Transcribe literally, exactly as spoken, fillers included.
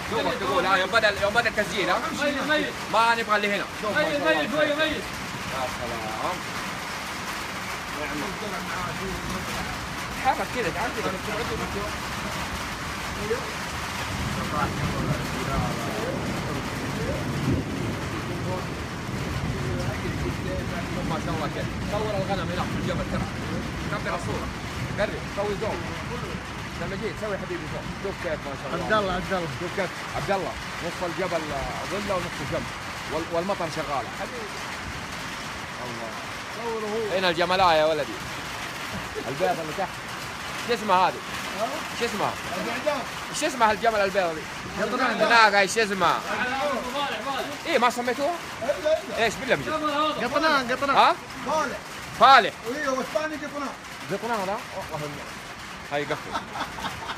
شوفك تقول ها يوم بدا يوم بدا التسجيل ها ما نبغى اللي هنا. شوف ميت ميت شويه ميت. يا سلام. حرك كذا تعال كذا ما شاء الله كذا. صور الغنم هناك في الجبل ترى. كبر الصورة. قرب سوي زوم. لما جيت سوي حبيبي زوم. شوف كيف ما شاء الله. عبد الله عبد الله. شوف كيف عبد الله نصف الجبل ظله ونصف الشمس والمطر شغالة. حبيبي. الله. صوره هو. هنا الجملاء يا ولدي. البيض اللي تحت. شو اسمها هذه؟ شو اسمها؟ شو اسمها الجمل البيض دي؟ قطنان. ايش اسمها؟ ايه ما سميتوها؟ ايش بالله بجد؟ قطنان قطنان. ها؟ فالح. فالح. ايوه والثاني قطنان. قطنان ها؟ والله هاي قفل.